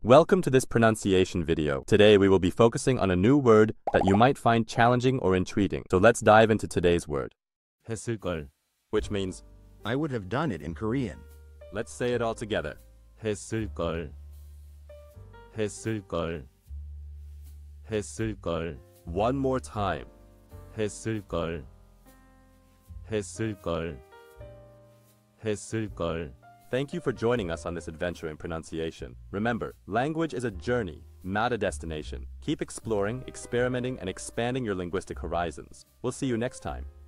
Welcome to this pronunciation video. Today we will be focusing on a new word that you might find challenging or intriguing. So let's dive into today's word. haesseulgeol, Which means, I would have done it in Korean. let's say it all together. haesseulgeol, haesseulgeol, haesseulgeol, One more time. haesseulgeol, haesseulgeol, haesseulgeol. Thank you for joining us on this adventure in pronunciation. Remember, language is a journey, not a destination. Keep exploring, experimenting, and expanding your linguistic horizons. We'll see you next time.